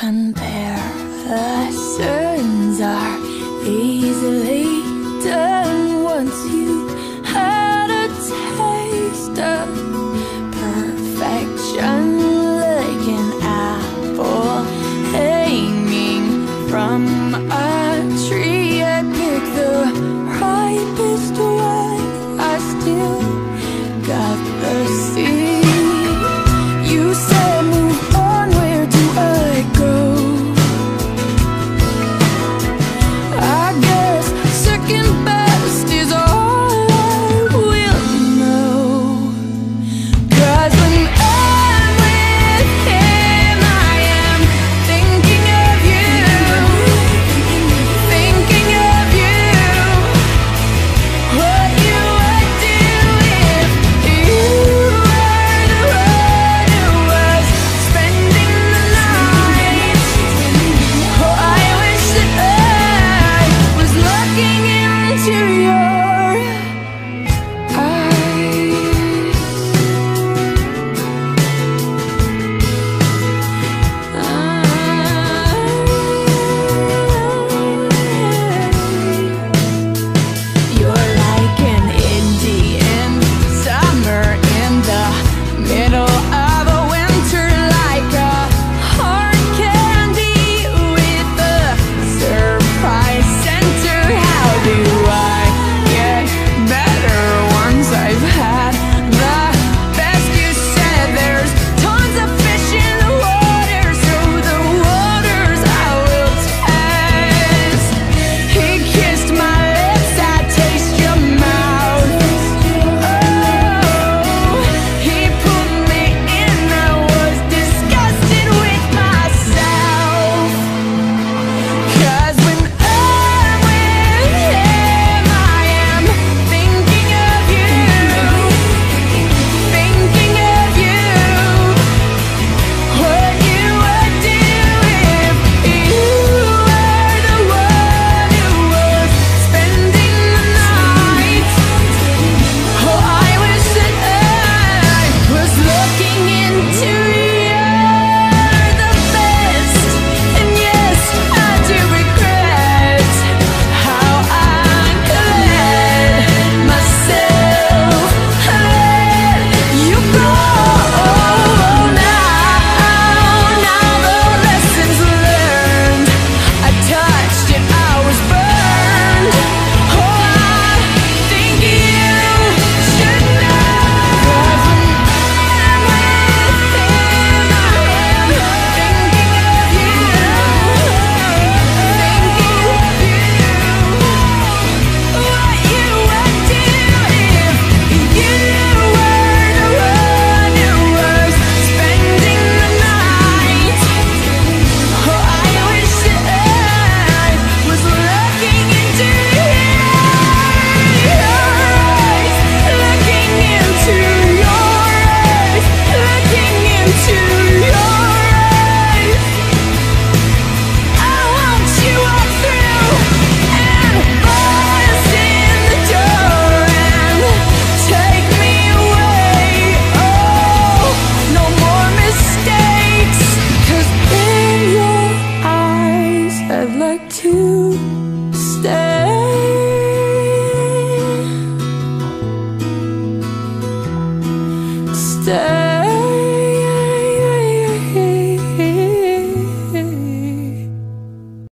compare. Lessons are easily done once you had a taste of perfection, like an apple hanging from a tree. I pick the ripest one, I still got the seed. You said move on, where do I go? I guess second best is all I will know. 'Cause when I'm with him, I am thinking of you, thinking of you. What you would do if you were the one who was spending the night. Oh, I wish that I was looking into your eyes. You're like an Indian summer in the middle of a winter, like a hard candy with a surprise center. How do I get better once I've had the best? You said there's tons of fish in the water, so the waters I will test. He kissed my lips, I taste your mouth. Oh, he pulled me in, I was disgusted with myself. 'Cause when I'm with him, I am thinking of you, thinking of you. What you would do if you were the one who was spending the night. Oh, I wish that I was looking into you're the best. And yes, I do regret how I let myself let you go. Now the lessons learned, I touched it, I was burned. Oh, I think you should know. 'Cause when I'm with him, I am thinking of you, thinking of you. What you would do if you were the one who was spending the night. Oh, I wish that I was looking into your eyes, looking into your eyes, looking into your eyes. I want you walk through and bust in the door and take me away. Oh, no more mistakes. 'Cause in your eyes, I'd like to